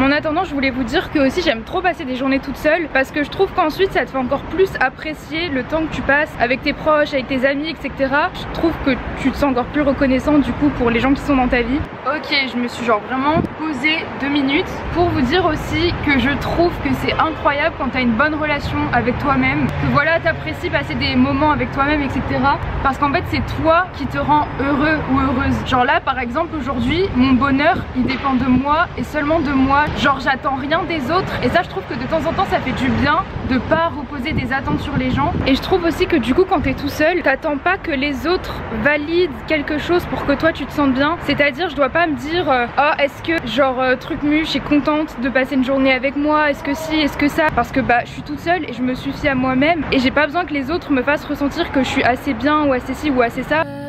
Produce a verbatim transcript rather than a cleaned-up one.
Mais en attendant, je voulais vous dire que aussi j'aime trop passer des journées toute seule parce que je trouve qu'ensuite ça te fait encore plus apprécier le temps que tu passes avec tes proches, avec tes amis, et cetera. Je trouve que tu te sens encore plus reconnaissant du coup pour les gens qui sont dans ta vie. Ok, je me suis genre vraiment posée deux minutes pour vous dire aussi que je trouve que c'est incroyable quand t'as une bonne relation avec toi-même, que voilà, t'apprécies passer des moments avec toi-même, et cetera. Parce qu'en fait c'est toi qui te rend heureux ou heureuse. Genre là par exemple aujourd'hui, mon bonheur il dépend de moi et seulement de moi. Genre j'attends rien des autres et ça je trouve que de temps en temps ça fait du bien de pas reposer des attentes sur les gens. Et je trouve aussi que du coup quand t'es tout seul, t'attends pas que les autres valident quelque chose pour que toi tu te sentes bien. C'est-à-dire je dois pas me dire euh, oh est-ce que genre euh, truc mu, je suis contente de passer une journée avec moi, est-ce que si, est-ce que ça, parce que bah je suis toute seule et je me suffis à moi-même et j'ai pas besoin que les autres me fassent ressentir que je suis assez bien ou assez ci ou assez ça.